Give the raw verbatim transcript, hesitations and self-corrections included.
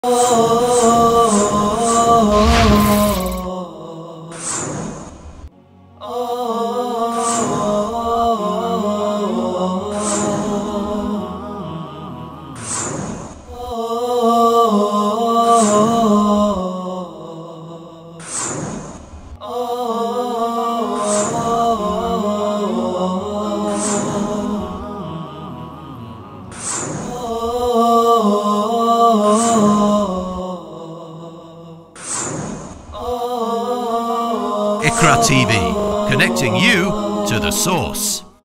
Iqra T V, connecting you to the source.